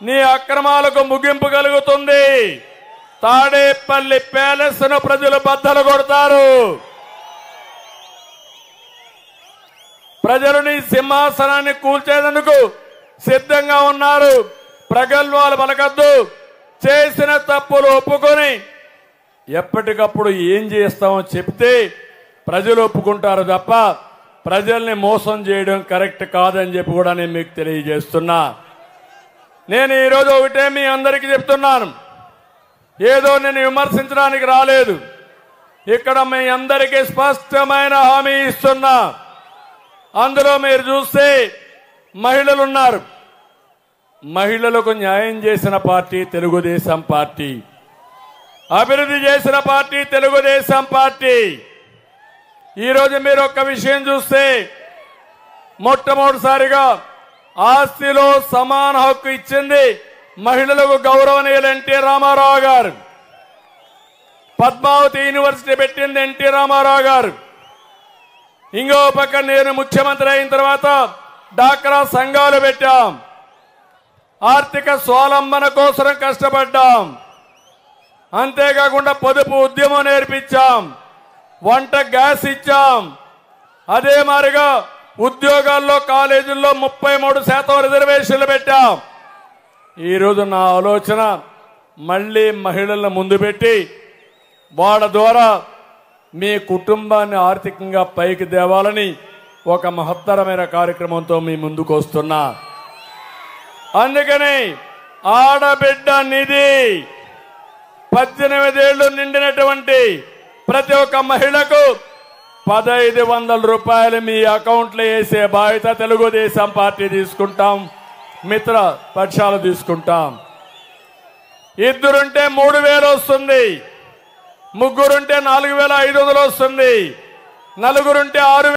నీ అక్రమాలకు ముగింపు కలుగుతుంది. తాడేపల్లి ప్యాలెస్ ను ప్రజలు బద్దలు కొడతారు. ప్రజలు నీ సింహాసనాన్ని కూల్చేందుకు సిద్ధంగా ఉన్నారు. ప్రగల్భాలు పలకద్దు. చేసిన తప్పులు ఒప్పుకొని ఎప్పటికప్పుడు ఏం చేస్తామో చెప్తే ప్రజలు ఒప్పుకుంటారు తప్ప ప్రజల్ని మోసం చేయడం కరెక్ట్ కాదని చెప్పి కూడా నేను మీకు తెలియజేస్తున్నా. నేను ఈరోజు ఒకటే మీ అందరికీ చెప్తున్నాను. ఏదో నేను విమర్శించడానికి రాలేదు. ఇక్కడ మీ అందరికీ స్పష్టమైన హామీ ఇస్తున్నా. అందులో మీరు చూస్తే మహిళలు ఉన్నారు. మహిళలకు న్యాయం చేసిన పార్టీ తెలుగుదేశం పార్టీ. అభివృద్ధి చేసిన పార్టీ తెలుగుదేశం పార్టీ. ఈరోజు మీరు ఒక్క విషయం చూస్తే మొట్టమొదటిసారిగా ఆస్తిలో సమాన హక్కు ఇచ్చింది మహిళలకు గౌరవనీయులు ఎన్టీ రామారావు గారు. పద్మావతి యూనివర్సిటీ పెట్టింది ఎన్టీ రామారావు గారు. ఇంకో పక్క నేను ముఖ్యమంత్రి అయిన తర్వాత డాక్రా సంఘాలు పెట్టాం. ఆర్థిక స్వావలంబన కోసం కష్టపడ్డాం. అంతేకాకుండా పొదుపు ఉద్యమం నేర్పించాం. వంట గ్యాస్ ఇచ్చాం. అదే మాదిరిగా ఉద్యోగాల్లో కాలేజీల్లో 33% రిజర్వేషన్లు పెట్టాం. ఈరోజు నా ఆలోచన మళ్లీ మహిళలను ముందు పెట్టి వాళ్ళ ద్వారా మీ కుటుంబాన్ని ఆర్థికంగా పైకి తేవాలని ఒక మహత్తరమైన కార్యక్రమంతో మీ ముందుకు వస్తున్నా. అందుకని ఆడబిడ్డ నిధి 18 ఏళ్లు నిండినటువంటి ప్రతి ఒక్క మహిళకు 1500 రూపాయలు మీ అకౌంట్లో వేసే బాధ్యత తెలుగుదేశం పార్టీ తీసుకుంటాం. మిత్ర పక్షాలు తీసుకుంటాం. ఇద్దరుంటే 3000 వస్తుంది. ముగ్గురుంటే 4500 వస్తుంది. నలుగురుంటే 6000